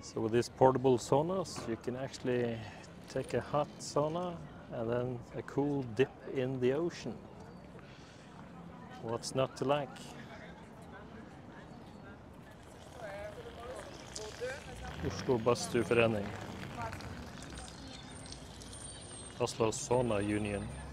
So with these portable saunas, you can actually take a hot sauna and then a cool dip in the ocean. What's not to like? Oslo Badstueforening. Oslo Sauna Union.